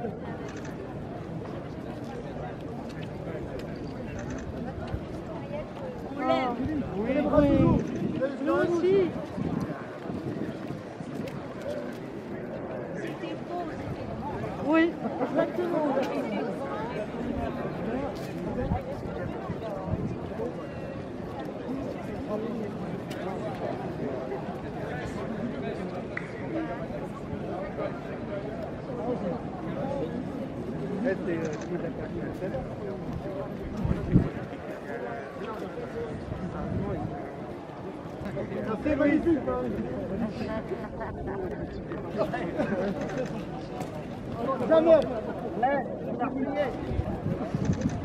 Oui, oui. Nous aussi. C'était beau, c'était grand. Oui, exactement. C'est magnifique. Jamais.